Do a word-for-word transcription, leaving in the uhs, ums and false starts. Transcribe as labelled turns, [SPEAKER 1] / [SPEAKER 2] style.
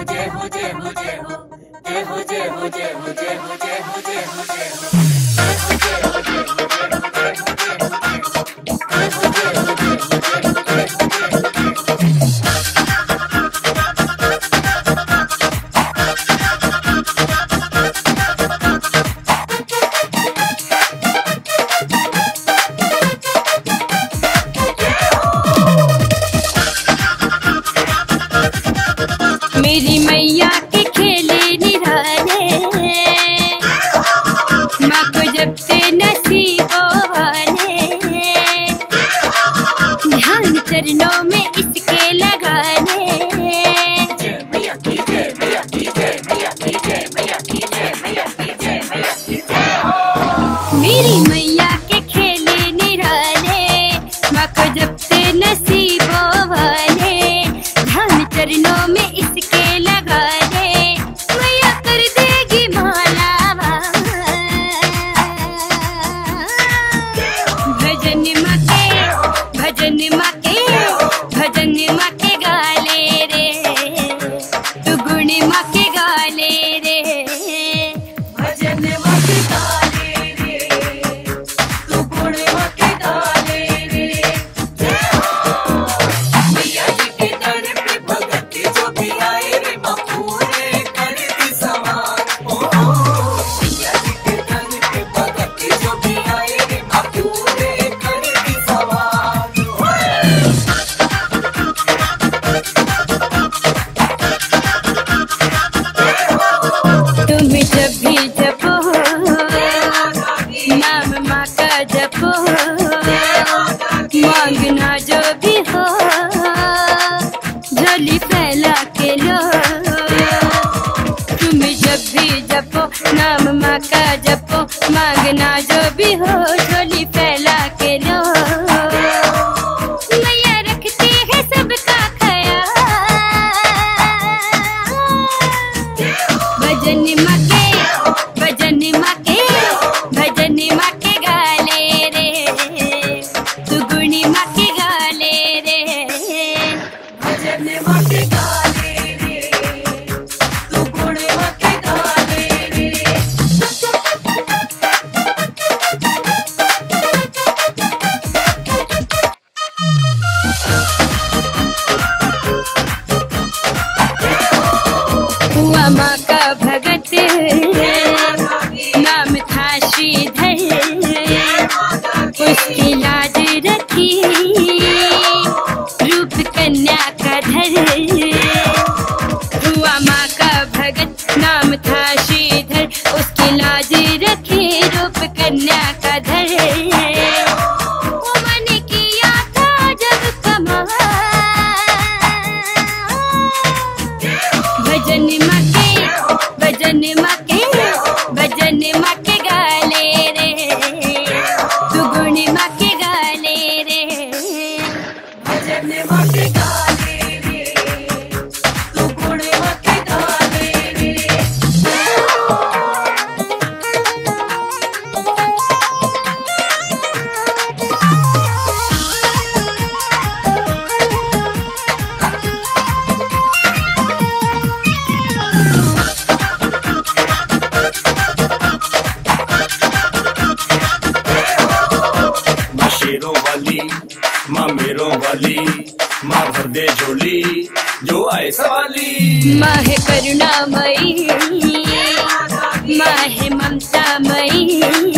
[SPEAKER 1] जय हो जय हो जय हो जय हो जय हो जय हो जय हो जय हो जय हो जय हो जय हो
[SPEAKER 2] मेरी मैया के खेले निराले, माँ को जब से नसीबो वाले, ध्यान चरणों में इसके लगाने।
[SPEAKER 1] जय मैया की जय मैया की जय मैया की जय मैया की जय मैया की जय मैया की जय हो।
[SPEAKER 2] मेरी मैया के खेले निराले, माँ को जब से नसीबो वाले, ध्यान चरणों में इसके लगाने। मैया कर देगी माला भजन माँ के, भजन माँ के, भजन माँ के गाले रे, तू गुण माँ के गाले रे,
[SPEAKER 1] भजन माँ के गाले रे, तू गुण माँ के गाले रे। जय हो मैया जी के दर पे भगत की जो भी आए रे माँ पूरे कर दी समान। ओ मैया जी के दर पे भगत की जो भी आए रे माँ पूरे कर दी समान।
[SPEAKER 2] तुम जब भी जपो नाम माँ का जपो, मांगना जो भी हो झोली फैला के लो। तुम जब भी जपो नाम माँ का जपो, मांगना जो भी हो झोली फैला के लो। मैया रखती है सबका ख्याल, भजन माँ के, भजन माँ के, भजन माँ के गाले रे, तू गुणी माँ के गाले रे,
[SPEAKER 1] भजन माँ के गाले रे, तू गुण माँ के गाले रे।
[SPEAKER 2] हुआ माँ का भगत, नाम था श्रीधर, उसकी लाज रखी रूप कन्या का धर। हुआ माँ का भगत, नाम था श्रीधर, उसकी लाज रखी रूप कन्या का धर। वो मैंने किया था जब कमाल, भजन माँ के, भजन माँ के, भजन माँ के गाले रे, तू गुण माँ के गाले रे,
[SPEAKER 1] भजन माँ के गाले रे, तू गुण माँ के गाले रे। माँ शेरों वाली, माँ मेरों वाली, माँ भर दे झोली जो आए सवाली।
[SPEAKER 2] माँ है करुणामयी, माँ है ममतामयी,